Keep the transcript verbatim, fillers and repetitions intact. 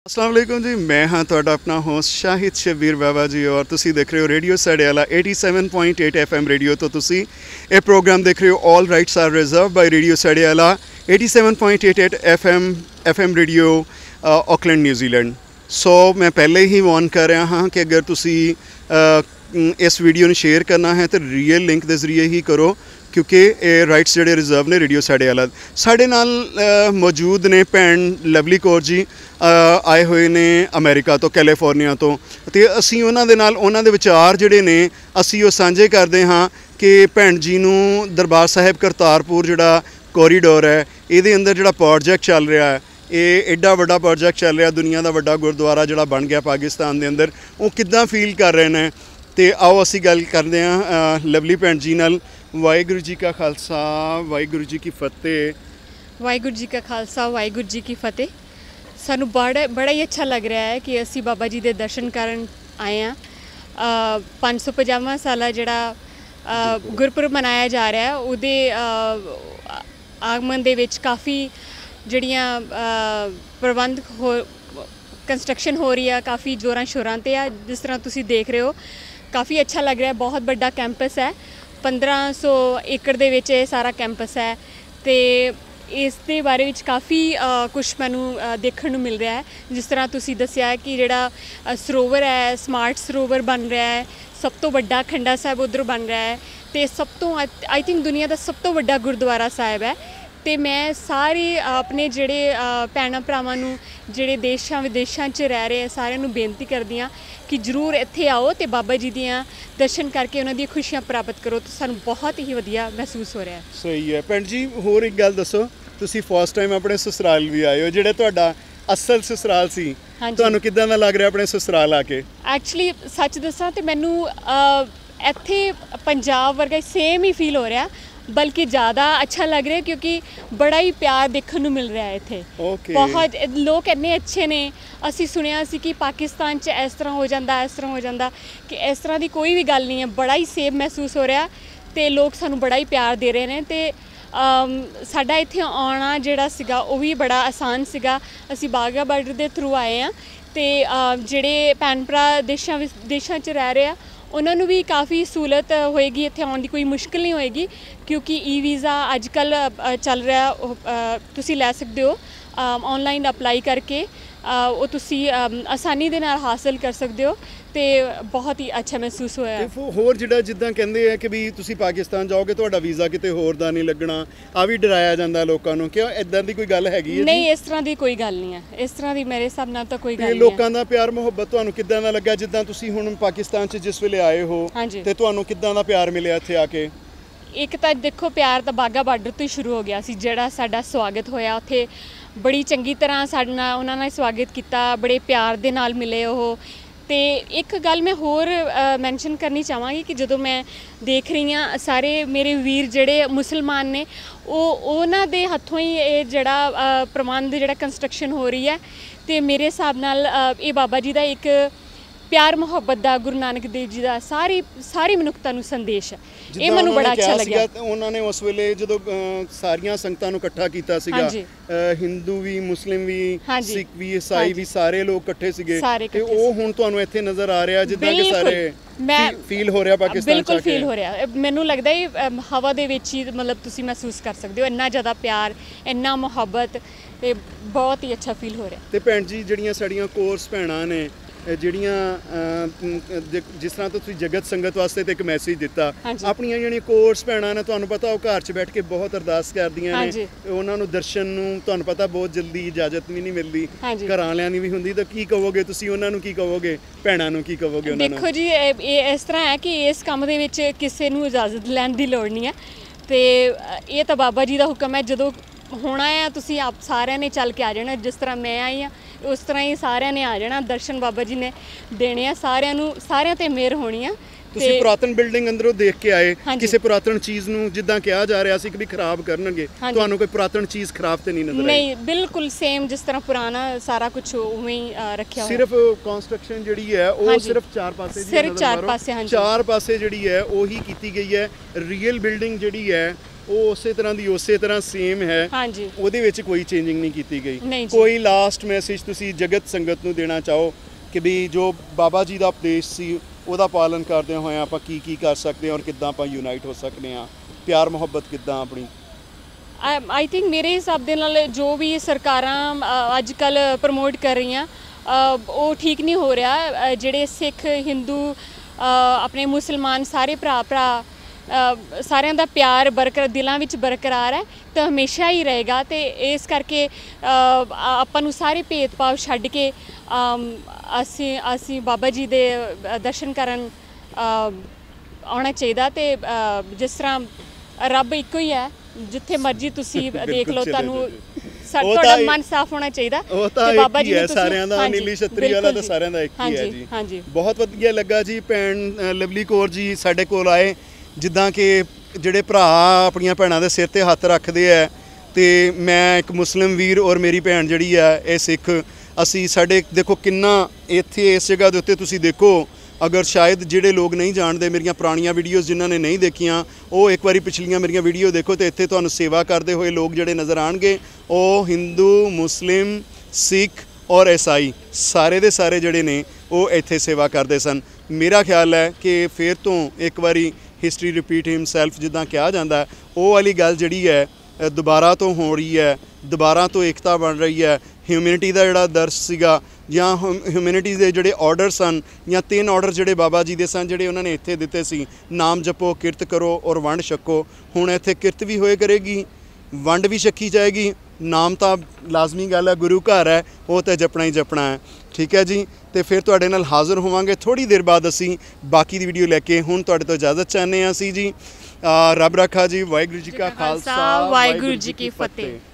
अस्सलाम वालेकुम जी, मैं हाँ तुहाडा अपना होस्ट शाहिद शब्बीर बाबा जी और तुसी देख रहे हो रेडियो साढ़े वाला सत्तासी पॉइंट आठ एफ एम रेडियो। तो तुसी ये प्रोग्राम देख रहे हो all rights are reserve by radio साढ़े वाला सत्तासी पॉइंट आठ F M F M radio Auckland New Zealand. So मैं पहले ही वार्न कर रहा हाँ कि अगर तुसी इस वीडियो ने शेयर करना है तो रियल लिंक के जरिए ही करो क्योंकि ये राइट्स जोड़े रिजर्व ने रेडियो साढ़े वाला। साढ़े नाल मौजूद ने भैन लवली कौर जी आए हुए ने अमेरिका तो कैलीफोर्निया तो ते असी उन्हां दे नाल उन्हां दे विचार जिहड़े ने असी वो सांझे करते हाँ कि भैन जी नूं दरबार साहिब करतारपुर जिहड़ा कॉरीडोर है ये अंदर जिहड़ा प्रोजैक्ट चल रहा है ये एडा वड्डा प्रोजैक्ट चल रहा दुनिया का वड्डा गुरुद्वारा जिहड़ा बन गया पाकिस्तान के अंदर वो किद्दां फील कर रहे हैं। तो आओ असी गल करते हैं लवली भैन जी नाल। वाहिगुरू जी का खालसा वाहिगुरू जी की फतेह। वाहिगुरू जी का खालसा वाहिगुरू जी की फतेह। सानू बड़ा बड़ा ही अच्छा लग रहा है कि असी बाबा जी के दर्शन करन आए हैं। पाँच सौ पचावा साला जिहड़ा गुरपुरब मनाया जा रहा है उहदे आगमन दे विच काफ़ी जिहड़ियां प्रबंध हो कंस्ट्रक्शन हो रही है काफ़ी जोरां शोरां ते है। जिस तरह तुसी देख रहे हो काफ़ी अच्छा लग रहा है। बहुत बड़ा कैंपस है, पंद्रह सौ एकड़ दे विच ये सारा कैंपस है। तो इस दे बारे विच काफ़ी कुछ मैनू देखने मिल रहा है। जिस तरह तुसी दस्सिया है कि जिहड़ा सरोवर है स्मार्ट सरोवर बन रहा है, सब तो बड़ा खंडा साहिब उधर बन रहा है। तो सब तो आई थिंक दुनिया का सब तो बड़ा गुरुद्वारा साहिब है। तो मैं सारे अपने जिहड़े भैणां भरावां नूं जिहड़े देशां विदेशां च रह रहे हैं सारिआं नूं बेनती करदी हां कि जरूर इत्थे आओ तो बाबा जी दियां दर्शन करके उन्हां दी खुशियां प्राप्त करो। तो सानूं बहुत ही वधिया महसूस हो रहा है। सही है भैन जी। होर एक गल दसो, तुसीं फर्स्ट टाइम अपने ससुराल भी आए हो, जिहड़ा तुहाडा असल ससुराल सी, तुहानूं किद्दां दा लग रहा अपने ससुराल आके? एक्चुअली सच दसां तो मैनूं इत्थे पंजाब वर्गा सेम ही फील हो रहा, बल्कि ज़्यादा अच्छा लग रहा है क्योंकि बड़ा ही प्यार देखने को मिल रहा है इत्थे। okay. बहुत लोग इन्ने अच्छे ने। असी सुनिया सी कि पाकिस्तान च इस तरह हो जाता इस तरह हो जाता कि इस तरह की कोई भी गल नहीं है। बड़ा ही सेफ महसूस हो रहा तो लोग सानू बड़ा ही प्यार दे रहे हैं। तो साडा इत्थे आना जिहड़ा सीगा वो भी बड़ा आसान सीगा। असी बाघा बार्डर के थ्रू आए हैं तो जिहड़े भैन भरा देशों देशों च रह रहे हैं उन्होंने भी काफ़ी सहूलत होएगी, इत्थे आने की कोई मुश्किल नहीं होएगी क्योंकि ई वीज़ा अजकल चल रहा तुसी लै सकते हो ऑनलाइन अप्लाई करके वो तुसी आसानी दे नाल हासिल कर सकते हो। तो बहुत ही अच्छा महसूस होया। होर जिहड़ा जिद्दां कहंदे है कि भी तुसी पाकिस्तान जाओगे तुहाडा वीज़ा किते होर दा नहीं लगना, आ भी डराया जांदा लोकां नूं, क्या इदां दी कोई गल हैगी है? नहीं, इस तरह की कोई गल नहीं है। इस तरह की मेरे हिसाब नाल तां कोई गल नहीं है। लोकां दा प्यार मुहब्बत तुहानूं किद्दां दा लग्गा जिद्दां तुसी हुण पाकिस्तान च जिस वेले आए हो ते तुहानूं किद्दां दा प्यार मिलिया इत्थे आके? एक तो देखो प्यार तो बाघा बार्डर तो ही शुरू हो गया सी। जिहड़ा साडा स्वागत होया उत्थे बड़ी चंगी तरह साडे नाल उन्हां ने स्वागत किया, बड़े प्यार दे नाल मिले ओह। तो एक गल मैं होर मैंशन करनी चाहांगी कि जदों मैं देख रही हाँ सारे मेरे वीर जिहड़े मुसलमान ने उन्हां दे हत्थों ही ये जिहड़ा प्रबंध जिहड़ा कंस्ट्रक्शन हो रही है तो मेरे हिसाब नाल ये बाबा जी का एक प्यार मुहब्बत का गुरु नानक देव जी का सारी सारी मनुखता नूं संदेश है। ये मैनूं बड़ा अच्छा लग्या। उन्होंने उस वेले जदों सारियां संगतां नूं इकट्ठा कीता सीगा, हिंदू भी मुस्लिम भी सिख भी ईसाई भी सारे लोग इकट्ठे सीगे ते ओह हुण तुहानूं इत्थे नज़र आ रहा जिद्दां कि सारे मैं फील हो रहा पाकिस्तान बिल्कुल फील हो रहा। मैनूं लगदा है हवा दे विच ही मतलब तुसीं महसूस कर सकते हो इन्ना ज़्यादा प्यार इन्ना मुहब्बत ते बहुत ही अच्छा फील हो रहा। ते भैन जी जिहड़ियां साड़ियां कोर्स भैणां ने जिहड़ियां जिस तरह तो जगत संगत वास्ते तो एक मैसेज दिता अपनियां जिहड़ियां कोर्स भैणां ने तुहानूं पता वो घर च बैठ के बहुत अरदास करदियां ने, उन्हां नूं दर्शन नूं तुहानूं पता बहुत जल्दी इजाजत भी नहीं मिलती, घर वालियां दी भी हुंदी। तो की कहोगे तुसीं उन्हां नूं की कहोगे भैणां नूं की कहोगे? देखो जी इस तरह है कि इस काम दे विच किसी नूं इजाजत लैण दी लोड़ नहीं है। तो ये तो बाबा जी का हुक्म है, जदों होना है तुसी आप सारे ने चल के आ जाना। जिस तरह मैं आई हाँ उस तरह ही सारे ने आ जाना, दर्शन बाबा जी ने देने आ सारिਆਂ ਨੂੰ ਸਾਰਿਆਂ ਤੇ ਮਿਹਰ ਹੋਣੀ ਆ। ਤੁਸੀਂ ਪੁਰਾਤਨ ਬਿਲਡਿੰਗ ਅੰਦਰੋਂ ਦੇਖ ਕੇ ਆਏ, ਕਿਸੇ ਪੁਰਾਤਨ ਚੀਜ਼ ਨੂੰ ਜਿੱਦਾਂ ਕਿਹਾ ਜਾ ਰਿਹਾ ਸੀ ਕਿ ਵੀ ਖਰਾਬ ਕਰਨਗੇ, ਤੁਹਾਨੂੰ ਕੋਈ ਪੁਰਾਤਨ ਚੀਜ਼ ਖਰਾਬ ਤੇ ਨਹੀਂ ਨਜ਼ਰ ਆਈ? ਨਹੀਂ, ਬਿਲਕੁਲ ਸੇਮ ਜਿਸ ਤਰ੍ਹਾਂ ਪੁਰਾਣਾ ਸਾਰਾ ਕੁਝ ਉਵੇਂ ਹੀ ਰੱਖਿਆ ਹੋਇਆ। ਸਿਰਫ ਕੰਸਟਰਕਸ਼ਨ ਜਿਹੜੀ ਹੈ ਉਹ ਸਿਰਫ ਚਾਰ ਪਾਸੇ ਦੀ ਸਿਰਫ ਚਾਰ ਪਾਸੇ ਹਾਂਜੀ ਚਾਰ ਪਾਸੇ ਜਿਹੜੀ ਹੈ ਉਹੀ ਕੀਤੀ ਗਈ ਹੈ। ਰੀਅਲ ਬਿਲਡਿੰਗ ਜਿਹੜੀ ਹੈ ਉਹ ਉਸੇ ਤਰ੍ਹਾਂ ਦੀ ਉਸੇ ਤਰ੍ਹਾਂ ਸੇਮ ਹੈ ਹਾਂਜੀ ਉਹਦੇ ਵਿੱਚ ਕੋਈ ਚੇਂਜਿੰਗ ਨਹੀਂ ਕੀਤੀ ਗਈ ਨਹੀਂ ਜੀ। ਕੋਈ ਲਾਸਟ ਮੈਸੇਜ ਤੁਸੀਂ ਜਗਤ ਸੰਗਤ ਨੂੰ ਦੇਣਾ ਚਾਹੋ ਕਿ ਵੀ ਜੋ ਬਾਬਾ ਜੀ ਦਾ ਉਪਦੇਸ਼ ਸੀ ਉਹਦਾ ਪਾਲਨ ਕਰਦੇ ਹੋਏ ਆਪਾਂ ਕੀ ਕੀ ਕਰ ਸਕਦੇ ਹਾਂ ਔਰ ਕਿੱਦਾਂ ਆਪਾਂ ਯੂਨਾਈਟ ਹੋ ਸਕਦੇ ਹਾਂ, ਪਿਆਰ ਮੁਹੱਬਤ ਕਿੱਦਾਂ ਆਪਣੀ? ਆਈ ਥਿੰਕ ਮੇਰੇ ਹਿਸਾਬ ਦੇ ਨਾਲ ਜੋ ਵੀ ਸਰਕਾਰਾਂ ਅੱਜ ਕੱਲ੍ਹ ਪ੍ਰਮੋਟ ਕਰ ਰਹੀਆਂ ਉਹ ਠੀਕ ਨਹੀਂ ਹੋ ਰਿਹਾ। ਜਿਹੜੇ ਸਿੱਖ ਹਿੰਦੂ ਆਪਣੇ ਮੁਸਲਮਾਨ ਸਾਰੇ ਭਰਾ ਭਰਾ ਸਾਰਿਆਂ ਦਾ ਪਿਆਰ ਬਰਕਰਾਰ ਦਿਲਾਂ ਵਿੱਚ ਬਰਕਰਾਰ ਹੈ ਤਾਂ ਹਮੇਸ਼ਾ ਹੀ ਰਹੇਗਾ। ਅਤੇ ਇਸ ਕਰਕੇ ਆਪਾਂ ਨੂੰ ਸਾਰੇ ਭੇਦਭਾਵ ਛੱਡ ਕੇ ਅਸੀਂ ਅਸੀਂ ਬਾਬਾ ਜੀ ਦੇ ਦਰਸ਼ਨ ਕਰਨ ਆਉਣਾ ਚਾਹੀਦਾ। ਅਤੇ ਜਿਸ ਤਰ੍ਹਾਂ ਰੱਬ ਇੱਕੋ ਹੀ ਹੈ, ਜਿੱਥੇ ਮਰਜ਼ੀ ਤੁਸੀਂ ਦੇਖ ਲਓ, ਤੁਹਾਨੂੰ ਤੁਹਾਡਾ ਮਨ ਸਾਫ਼ ਹੋਣਾ ਚਾਹੀਦਾ। ਤੇ ਬਾਬਾ ਜੀ ਸਾਰਿਆਂ ਦਾ ਨੀਲੀ ਛਤਰੀ ਵਾਲਾ ਤਾਂ ਸਾਰਿਆਂ ਦਾ ਇੱਕ ਹੀ ਹੈ ਜੀ। ਹਾਂਜੀ, ਬਹੁਤ ਵਧੀਆ ਲੱਗਾ ਜੀ। ਭੈਣ ਲਵਲੀ ਕੌਰ ਜੀ ਸਾਡੇ ਕੋਲ ਆਏ, ਜਿੱਦਾਂ ਕਿ ਜਿਹੜੇ ਭਰਾ ਆਪਣੀਆਂ ਭੈਣਾਂ ਦੇ ਸਿਰ 'ਤੇ ਹੱਥ ਰੱਖਦੇ ਹੈ, ਅਤੇ ਮੈਂ ਇੱਕ ਮੁਸਲਿਮ ਵੀਰ ਔਰ ਮੇਰੀ ਭੈਣ ਜਿਹੜੀ ਹੈ ਇਹ ਸਿੱਖ, ਅਸੀਂ ਸਾਡੇ ਦੇਖੋ ਕਿੰਨਾ ਇੱਥੇ ਇਸ ਜਗ੍ਹਾ ਦੇ ਉੱਤੇ ਤੁਸੀਂ ਦੇਖੋ, ਅਗਰ ਸ਼ਾਇਦ ਜਿਹੜੇ ਲੋਕ ਨਹੀਂ ਜਾਣਦੇ ਮੇਰੀਆਂ ਪੁਰਾਣੀਆਂ ਵੀਡੀਓਜ਼ ਜਿਨ੍ਹਾਂ ਨੇ ਨਹੀਂ ਦੇਖੀਆਂ ਉਹ ਇੱਕ ਵਾਰੀ ਪਿਛਲੀਆਂ ਮੇਰੀਆਂ ਵੀਡੀਓ ਦੇਖੋ, ਅਤੇ ਇੱਥੇ ਤੁਹਾਨੂੰ ਸੇਵਾ ਕਰਦੇ ਹੋਏ ਲੋਕ ਜਿਹੜੇ ਨਜ਼ਰ ਆਉਣਗੇ ਉਹ ਹਿੰਦੂ, ਮੁਸਲਿਮ, ਸਿੱਖ ਔਰ ਈਸਾਈ ਸਾਰੇ ਦੇ ਸਾਰੇ ਜਿਹੜੇ ਨੇ ਉਹ ਇੱਥੇ ਸੇਵਾ ਕਰਦੇ ਸਨ। ਮੇਰਾ ਖਿਆਲ ਹੈ ਕਿ ਫਿਰ ਤੋਂ ਇੱਕ ਵਾਰੀ ਹਿਸਟਰੀ ਰਿਪੀਟ ਹਿਮਸੈਲਫ ਜਿੱਦਾਂ ਕਿਹਾ ਜਾਂਦਾ, ਉਹ ਵਾਲੀ ਗੱਲ ਜਿਹੜੀ ਹੈ ਦੁਬਾਰਾ ਤੋਂ ਹੋ ਰਹੀ ਹੈ, ਦੁਬਾਰਾ ਤੋਂ ਏਕਤਾ ਬਣ ਰਹੀ ਹੈ। ਹਿਊਮੈਨਿਟੀ ਦਾ ਜਿਹੜਾ ਦਰਸ ਸੀਗਾ ਜਾਂ ਹਿਊਮੈਨਿਟੀ ਦੇ ਜਿਹੜੇ ਆਰਡਰ ਸਨ ਜਾਂ ਤਿੰਨ ਆਰਡਰ ਜਿਹੜੇ ਬਾਬਾ ਜੀ ਦੇ ਸਨ, ਜਿਹੜੇ ਉਹਨਾਂ ਨੇ ਇੱਥੇ ਦਿੱਤੇ ਸੀ, ਨਾਮ ਜਪੋ, ਕਿਰਤ ਕਰੋ ਔਰ ਵੰਡ ਛਕੋ। ਹੁਣ ਇੱਥੇ ਕਿਰਤ ਵੀ ਹੋਏ ਕਰੇਗੀ, ਵੰਡ ਵੀ ਛਕੀ ਜਾਏਗੀ, ਨਾਮ ਤਾਂ ਲਾਜ਼ਮੀ ਗੱਲ ਹੈ, ਗੁਰੂ ਘਰ ਹੈ, ਉਹ ਤਾਂ ਜਪਣਾ ਹੀ ਜਪਣਾ ਹੈ। ਠੀਕ ਹੈ ਜੀ, ਅਤੇ ਫਿਰ ਤੁਹਾਡੇ ਨਾਲ ਹਾਜ਼ਰ ਹੋਵਾਂਗੇ ਥੋੜ੍ਹੀ ਦੇਰ ਬਾਅਦ ਅਸੀਂ ਬਾਕੀ ਦੀ ਵੀਡੀਓ ਲੈ ਕੇ। ਹੁਣ ਤੁਹਾਡੇ ਤੋਂ ਇਜਾਜ਼ਤ ਚਾਹੁੰਦੇ ਹਾਂ ਅਸੀਂ ਜੀ। ਰੱਬ ਰਾਖਾ ਜੀ। ਵਾਹਿਗੁਰੂ ਜੀ ਕਾ ਖਾਲਸਾ, ਵਾਹਿਗੁਰੂ ਜੀ ਕੀ ਫਤਿਹ।